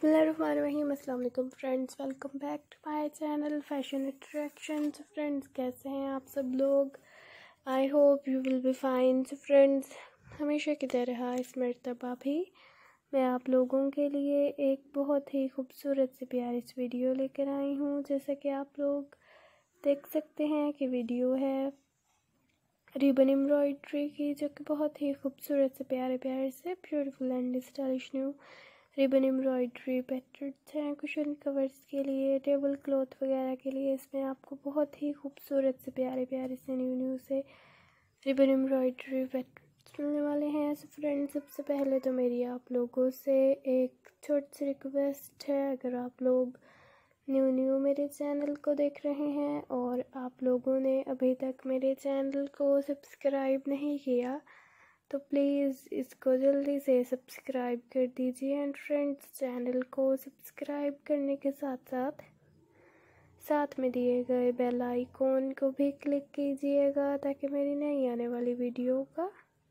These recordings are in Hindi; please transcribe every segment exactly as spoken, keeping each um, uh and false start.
बिस्मिल्लाहिर्रहमानिर्रहीम। अस्सलाम वालेकुम friends, welcome back to my channel fashion attractions. Friends, कैसे हैं आप सब लोग? I hope you will be fine. Friends, हमेशा की तरह इस मरतबा भी मैं आप लोगों के लिए एक बहुत ही खूबसूरत सी प्यारी सी वीडियो लेकर आई हूँ। जैसा कि आप लोग देख सकते हैं कि वीडियो है रिबन एम्ब्रॉयडरी की, जो कि बहुत ही खूबसूरत से प्यारे प्यारे से beautiful and stylish new ribbon embroidery patterns हैं कुशन कवर्स के लिए, टेबल क्लॉथ वगैरह के लिए। इसमें आपको बहुत ही खूबसूरत से प्यारे प्यारे से न्यू न्यू से रिबन एम्ब्रॉयडरी पैटर्न्स मिलने वाले हैं। सो फ्रेंड्स, सबसे पहले तो मेरी आप लोगों से एक छोटी सी रिक्वेस्ट है, अगर आप लोग न्यू न्यू मेरे चैनल को देख रहे हैं और आप लोगों ने अभी तक मेरे चैनल को सब्सक्राइब नहीं किया तो प्लीज़ इसको जल्दी से सब्सक्राइब कर दीजिए। एंड फ्रेंड्स, चैनल को सब्सक्राइब करने के साथ साथ साथ में दिए गए बेल आइकॉन को भी क्लिक कीजिएगा, ताकि मेरी नई आने वाली वीडियो का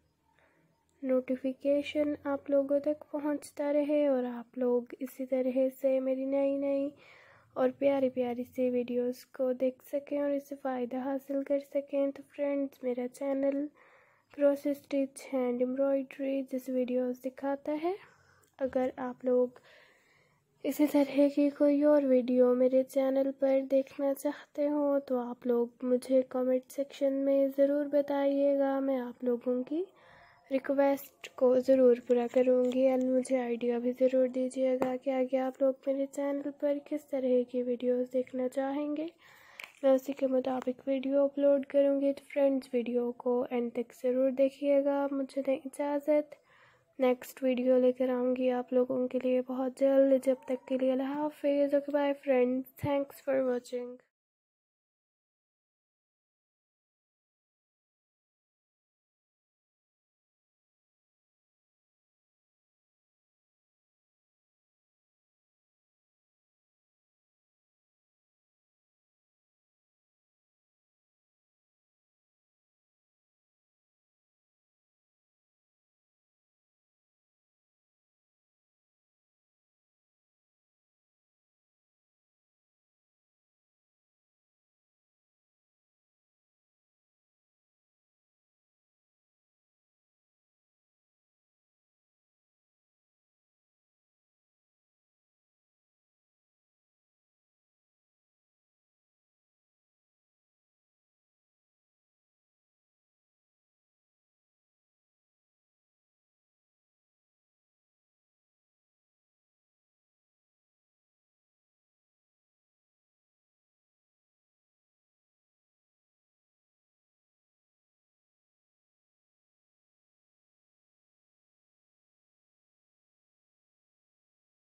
नोटिफिकेशन आप लोगों तक पहुंचता रहे और आप लोग इसी तरह से मेरी नई नई और प्यारी प्यारी सी वीडियोस को देख सकें और इससे फ़ायदा हासिल कर सकें। तो फ्रेंड्स, मेरा channel cross stitch hand embroidery जिस वीडियोस दिखाता है, अगर आप लोग इसी तरह की कोई और वीडियो मेरे चैनल पर देखना चाहते हो तो आप लोग मुझे कमेंट सेक्शन में ज़रूर बताइएगा। मैं आप लोगों की रिक्वेस्ट को ज़रूर पूरा करूँगी एंड मुझे आइडिया भी ज़रूर दीजिएगा कि आगे आप लोग मेरे चैनल पर किस तरह की वीडियोस देखना चाहेंगे। मैं उसी के मुताबिक वीडियो अपलोड करूँगी। तो फ्रेंड्स, वीडियो को एंड तक ज़रूर देखिएगा। मुझे दें इजाज़त, नेक्स्ट वीडियो लेकर आऊँगी आप लोगों के लिए बहुत जल्द। जब तक के लिए अल्लाह हाफ़िज़। Okay bye friends, thanks for watching.